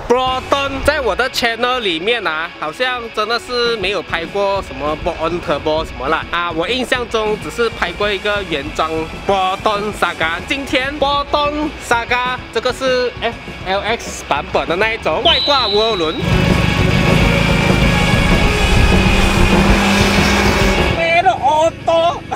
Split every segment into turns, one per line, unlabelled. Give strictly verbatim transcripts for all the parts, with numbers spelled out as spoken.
Proton 在我的 channel 里面啊，好像真的是没有拍过什么 Born Turbo 什么啦啊，我印象中只是拍过一个原装 Proton Saga。今天 Proton Saga 这个是 F L X 版本的那一种外挂涡轮。 Auto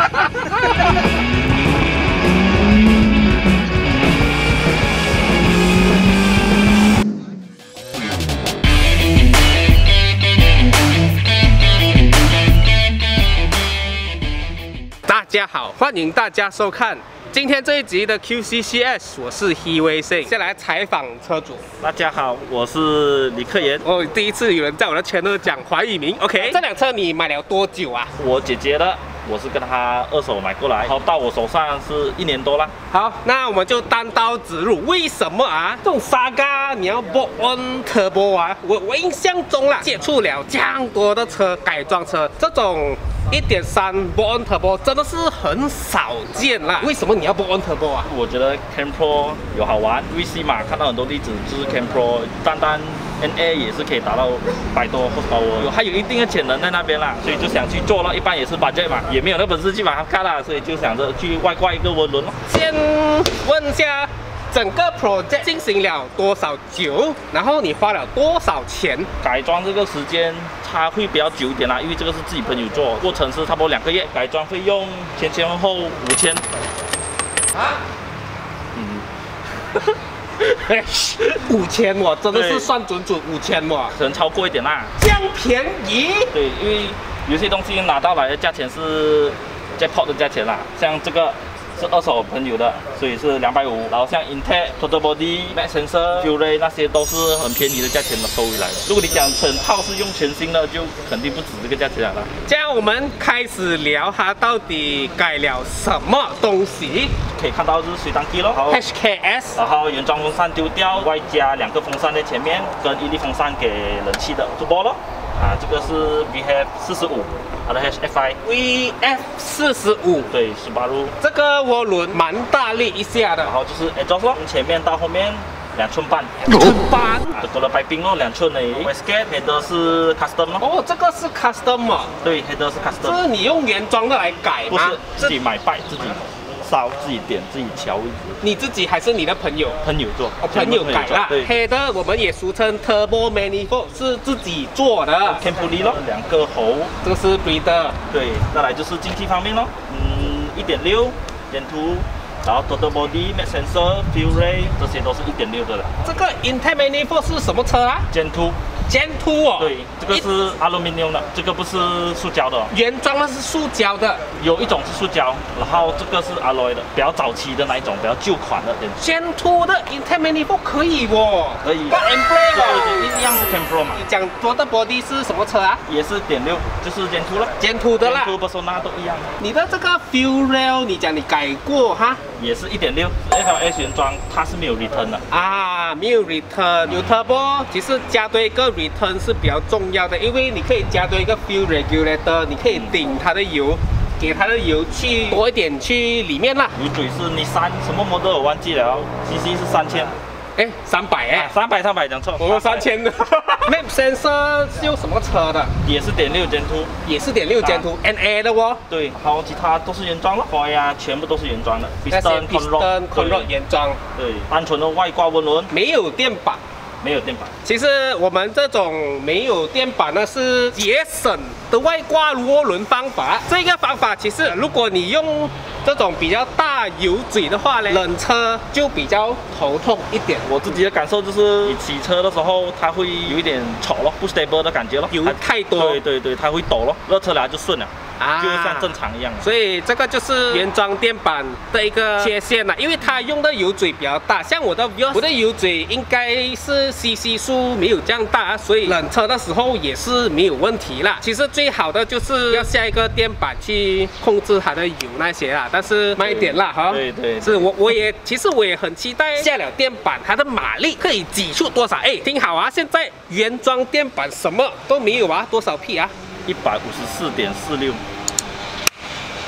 大家好，欢迎大家收看今天这一集的 Q C C S， 我是 Hiwei。先来采访车主。
大家好，我是李克言。
哦，第一次有人在我的 channel 讲华语名。OK， 这辆车你买了多久啊？
我姐姐的，我是跟她二手买过来，然后到我手上是一年多了。
好，那我们就单刀直入，为什么啊？这种 Saga 你要 Born Turbo 啊？我我印象中啦，接触了这样多的车，改装车，这种 一点三 Born Turbo 真的是很少见啦。为什么你要 Born Turbo 啊？
我觉得 Cam Pro 有好玩 ，V C 嘛，看到很多例子就是 Cam Pro， 单单 N A 也是可以达到百多 horsepower， 有还有一定的潜能在那边啦，所以就想去做了。一般也是 budget 嘛，也没有那本事去把它看啦，所以就想着去外挂一个涡轮咯。
先问一下，整个 project 进行了多少久？然后你花了多少钱？
改装这个时间它会比较久一点啦，因为这个是自己朋友做，过程是差不多两个月，改装费用前前后后五千。
啊？
嗯。
五千哇，真的是算准准五千哇，
可能超过一点啦。
这样便宜？对，
因为有些东西拿到来的价钱是 Jackpot 的价钱啦，像这个是二手朋友的，所以是两百五。然后像 Intake、Total Body、Max Sensor、Fury 那些都是很便宜的价钱的收回来的。如果你讲整套是用全新的，就肯定不止这个价钱了。
这样我们开始聊它到底改了什么东西。
可以看到就是水档机咯
，H K S，
然后原装风扇丢掉，外加两个风扇在前面，跟一粒风扇给冷气的主播咯。啊，这个是 V F 四十五，它的 H F I
V F 四十五，对，
斯巴鲁。
这个涡轮蛮大力一下的，
然后就是 exhaust 咯，从前面到后面两寸半，
两寸半，
啊，多了白冰咯，两寸而已。Wastegate header 是 custom 咯，
哦，这个是 custom 啊，
对 ，header 是 custom，
这是你用原装的来改吗？
不是，自己买拜，自己烧，自己点，自己调位置。
你自己还是你的朋友？
朋友做，
哦，朋友改啦。黑的我们也俗称 Turbo Manifold， 是自己做的。
Cam pulley 咯，两个喉，
这个是 Breeder。对，
再来就是进气方面咯，嗯，一点六，减图。然后 Total Body、Max Sensor、Fury 这些都是一点六的了。这个 Intake Manifold 是什么车啊 ？Gen 二。
Gen 二哦。
对，这个是 Aluminium 的，这个不是塑胶的。
原装的是塑胶的，有一种是塑胶，
然后这个是 Alloy 的，比较早期的那一种，比较旧款的。
Gen 二的 Intake Manifold 可以哦。
可以。
Plug and play
哦。一样是 Cam Pro 嘛。
你讲 Total Body 是什么车啊？
也是点六，就是 Gen 二了。
Gen 二的啦。
Gen 二 Persona 都一样。
你的这个 Fuel Rail 你讲你改过哈？
也是一点六 ，F L S 原装，它是没有 return 的
啊，没有 return， 有 turbo， 其实加多一个 return 是比较重要的，因为你可以加多一个 fuel regulator， 你可以顶它的油，给它的油去多一点去里面啦。
油嘴是 Nissan 什么 model 我忘记了 ，C C 是三千。
哎，三百哎，
三百三百讲错，
我三千的。Max Sensor 是用什么车的？
也是点六 Gen 二，
也是点六 Gen 二 N A 的哦。
对，然后其他都是原装了，花呀全部都是原装的。
Piston Conrod 原装。
对，单纯的外挂涡轮，
没有电板。
没有电板。
其实我们这种没有电板呢，是节省的外挂涡轮方法。这个方法其实，如果你用这种比较大油嘴的话呢，冷车就比较头痛一点。
我自己的感受就是，你骑车的时候，它会有一点吵咯，不 stable 的感觉咯，
油太多。
对对对，它会抖咯，热车来就顺了。啊，就像正常一样，
所以这个就是原装电板的一个缺陷了，因为它用的油嘴比较大，像我的 Vios， 我的油嘴应该是 C C 数没有这样大，所以冷车的时候也是没有问题啦。其实最好的就是要下一个电板去控制它的油那些啦，但是慢一点啦哈。
对对，
是我我也其实我也很期待下了电板它的马力可以挤出多少。哎，听好啊，现在原装电板什么都没有啊，多少匹啊？
一百五十四点四六。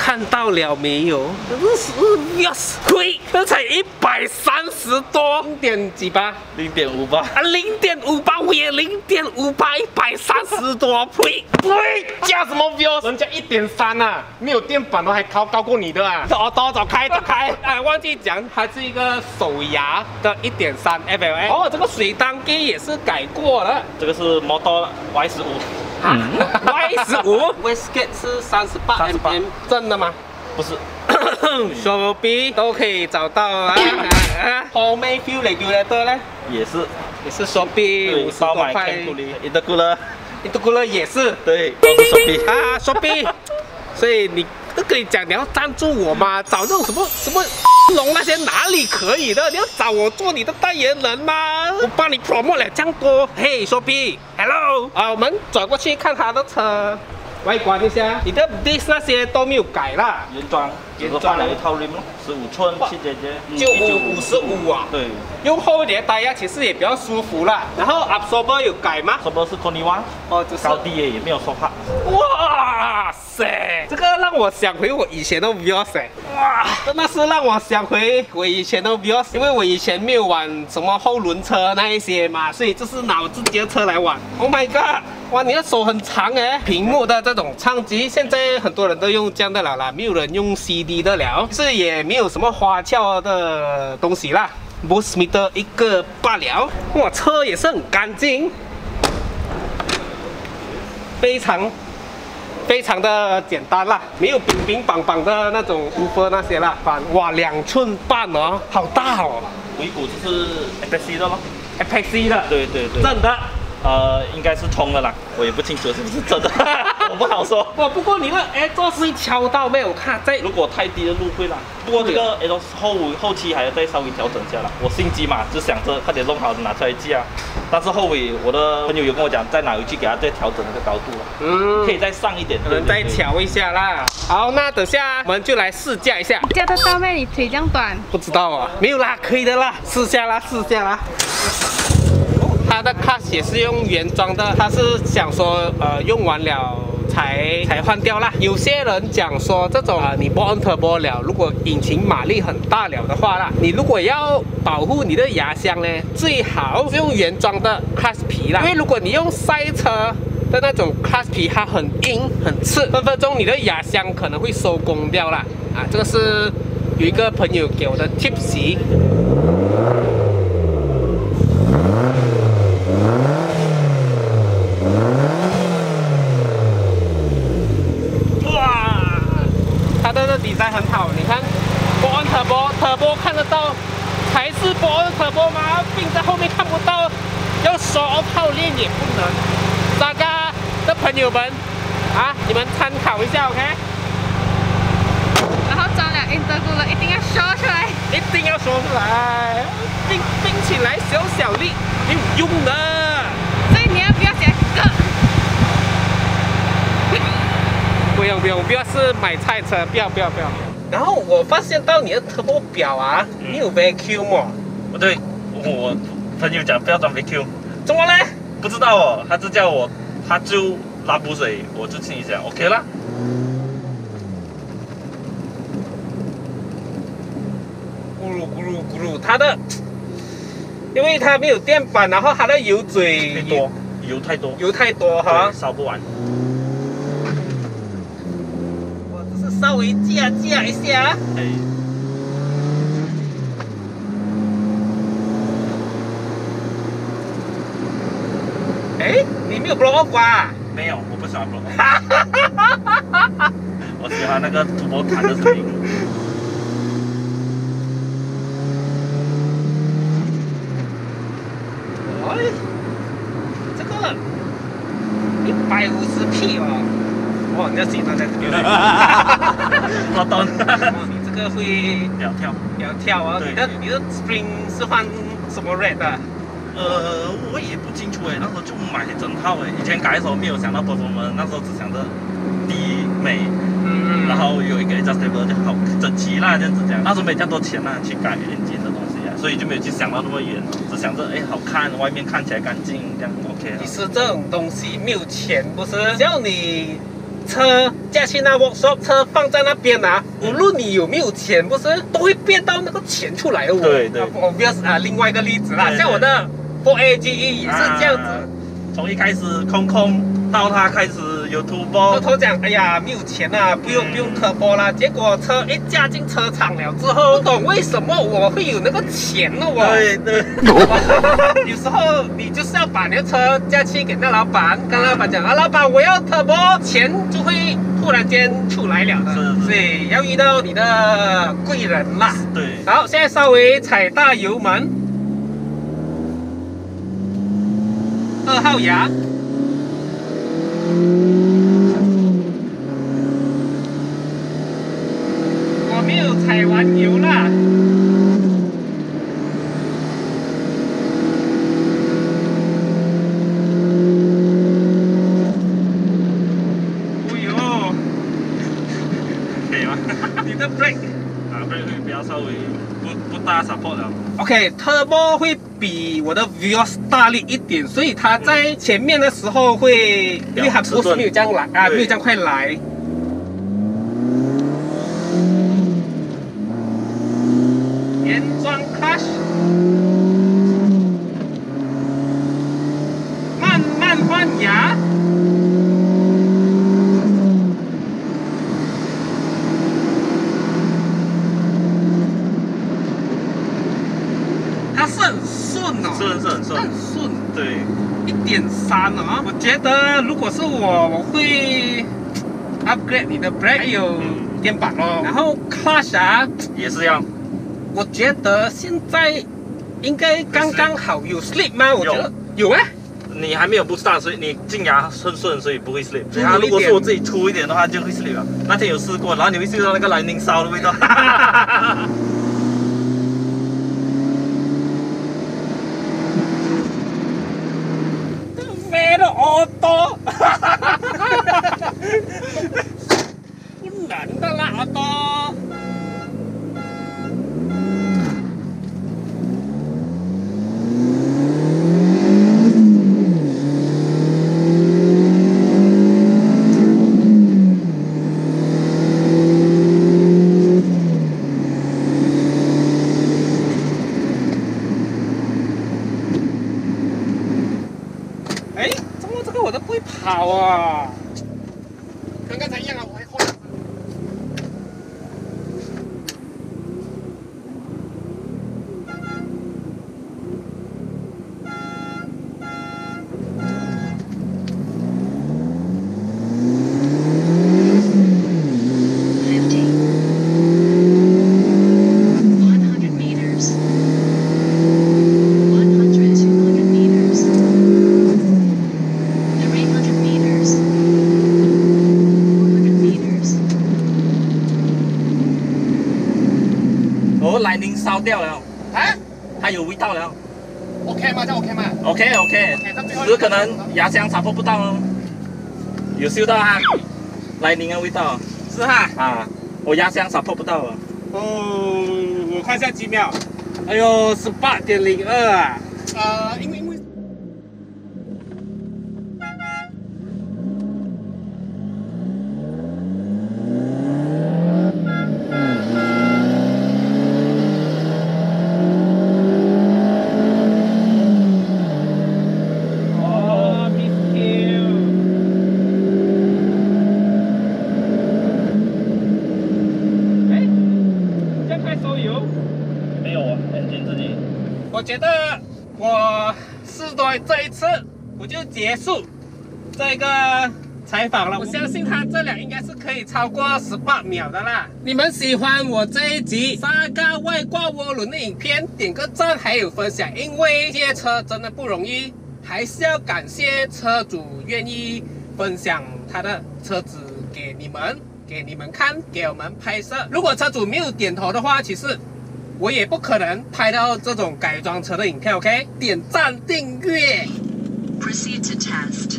看到了没有？这是 yes， 亏，这才一百三十多，零点几八，
零点五八
啊，零点五八，我也零点五八，一百三十多，呸呸，加什么 views？ 人家一点三啊，没有电板都还高高过你的啊！走走走开走开！哎，忘记讲，它是一个手牙的一点三 F L A。哦，这个水缸机也是改过了，
这个是 Motor Y 十五。
Y 十五 ，Westgate 是三十八 mm， 真的吗？
不是
，Shopee 都可以找到啊。后面 fuel regulator 呢？
也是，
也是 Shopee 五十多块。
Intercooler
Intercooler 也是，
对，都是 Shopee
啊 Shopee。所以你都跟你讲，你要赞助我嘛，找那种什么什么。 龙那些哪里可以的？你要找我做你的代言人吗？我帮你 promote 了这样多。嘿 ，Shopee，Hello， 啊，我们转过去看他的车外观一下。你的 disc 那些都没有改啦，
原装，只是换了一套 rim 咯，十五寸七姐姐，
就五五十五啊。对，用厚一点的胎压其实也比较舒服啦。然后 absorber 有改吗
？absorber 是 Koniwa， 哦，就是高低也也没有说话。
哇塞，这个让我想回我以前的 Vios 哎，哇，真的是让我想回我以前的 Vios， 因为我以前没有玩什么后轮车那一些嘛，所以就是拿我自己的车来玩。Oh my god！ 哇，你的手很长哎！屏幕的这种唱机，现在很多人都用这样的了啦，没有人用 C D 的了，是也没有什么花俏的东西啦 ，Boost meter 一个罢了。哇，车也是很干净，非常。 非常的简单啦，没有冰冰棒棒的那种woofer那些啦，反哇两寸半哦，好大哦。
尾骨就是 Apex 的咯
，Apex 的，
对对对，
真的。
呃，应该是通的啦，我也不清楚是不是真的，我不好说。
哇，不过你的 exhaust 会敲到没有？看在
如果太低的路会啦。不过这个 exhaust 后后期还要再稍微调整一下啦。我心急嘛，就想着快点弄好拿出来寄啊。但是后尾我的朋友有跟我讲，再拿回去给他再调整那个高度啦，嗯，可以再上一点，
可能再调一下啦。好，那等下我们就来试驾一下。
驾得到咩？你腿这样短？
不知道啊，没有啦，可以的啦，试下啦，试下啦。 它的 clutch 也是用原装的，他是想说，呃，用完了才才换掉啦。有些人讲说，这种啊、呃，你 Born Turbo 了，如果引擎马力很大了的话啦，你如果要保护你的牙箱呢，最好是用原装的 clutch 皮啦，因为如果你用赛车的那种 clutch 皮，它很硬很刺，分分钟你的牙箱可能会收工掉啦。啊，这个是有一个朋友给我的 tips。 它的 design 很好，你看 Born Turbo Turbo 看得到，才是 Born Turbo 吗？并在后面看不到，要说泡练也不能。大家的朋友们啊，你们参考一下 ，OK？
然后装了 intercooler 一定要说出来，
一定要说出来，并并起来小小力有用的。
所以你要不要写个？
不用不用，不要是买菜车，不要不要不要。然后我发现到你的 turbo 表啊，没有 vacuum 哦。
不对，我朋友讲不要装 vacuum，
怎么嘞？
不知道哦，他就叫我，他就拉补水，我就心里想 OK 啦。
咕噜咕噜咕噜，它的，因为它没有电板，然后它的油嘴
太多，油太多，
油太多哈，
烧不完。
稍微架架一下。
哎，
哎，你没有 blow off 啊？
没有，我不喜欢 blow off。我喜欢那个土拨弹的声音。
哎，这个一百五十匹哦。 哇，你要自己站在这边。
我懂。
哦，你这个会
鸟跳，
鸟跳啊！你的你的 spring 是换什么 red 的？
呃，我也不清楚哎，那时候就买整套哎。以前改的时候没有想到 performance， 那时候只想着低美，嗯，然后有一个 adjustable 就好整齐啦，这样子讲。那时候没这样多钱啦，去改眼睛的东西啊，所以就没有去想到那么远，只想着哎好看，外面看起来干净，这样 OK 了。
其实这种东西没有钱不是，只要你车驾去那 workshop， 车放在那边啊，无论你有没有钱，不是都会变到那个钱出来哦。
对对。
我不要啊，另外一个例子啦，像我的 four A G E 也是这样子，啊、
从一开始空空到它开始有突破，
偷偷讲，哎呀，没有钱啊，不用、嗯、不用突破啦。结果车一驾进车场了之后，不懂为什么我会有那个钱呢？我
对对，
有时候你就是要把你的车驾去给那老板，跟老板讲啊，老板我要突破，钱就会突然间出来了的。是，所以要遇到你的贵人啦。
对。
好，现在稍微踩大油门，二号牙。我没有踩完油啦。哦呦，可以吗？你的 brake
啊 brake 会比较稍微不不大 support 了。
OK，turbo 会比我的 Vios 大力一点，所以它在前面的时候会，因为它不是没有这样来啊，没有这样快来。原装 clutch， 慢慢换牙。它是很顺哦，
是是很顺，
很顺，
对，
一点三哦。我觉得如果是我，我会 upgrade 你的 brake 还有电板哦，然后 clutch 啊
也是一样。
我觉得现在应该刚刚好，有 slip 吗？我觉得有啊。
你还没有不 start， 所以你进牙顺顺，所以不会 slip。然后如果是我自己粗一点的话，就会 slip 了。那天有试过，然后你会嗅到那个兰宁烧的味道。
飞了好多，不能的啦，好多。哎，怎么这个我都不会跑啊？跟刚才一样啊，我会换。
哦，兰宁烧掉了
啊，
它有味道了。
OK 吗？这样 OK 吗
？OK OK， 只是可能牙箱插破不到哦。有嗅到它兰宁的味道。
是哈。
啊，我牙箱插破不到了。
哦，我看一下几秒。哎呦，十八点零二啊。呃，因为因为。
没有啊，眼睛自己。
我觉得我试多这一次，我就结束这个采访了。我相信他这辆应该是可以超过十八秒的啦。你们喜欢我这一集三个外挂涡轮的影片，点个赞还有分享，因为借车真的不容易，还是要感谢车主愿意分享他的车子给你们。给你们看，给我们拍摄。如果车主没有点头的话，其实我也不可能拍到这种改装车的影片。OK， 点赞订阅。Proceed to test。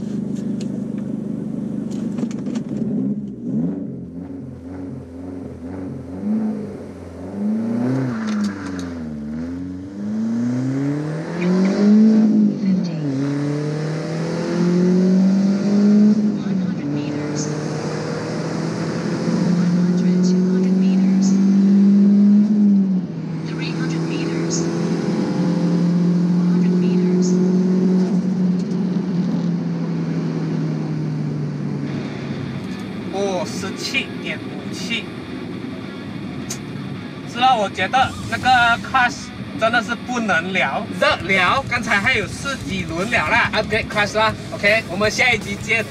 气，点五气。是啊，我觉得那个 Crush 真的是不能聊，热聊。刚才还有四几轮了啦 ，upgrade Crush 啦 ，OK， 我们下一集见。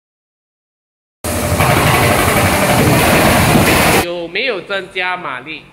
有没有增加马力？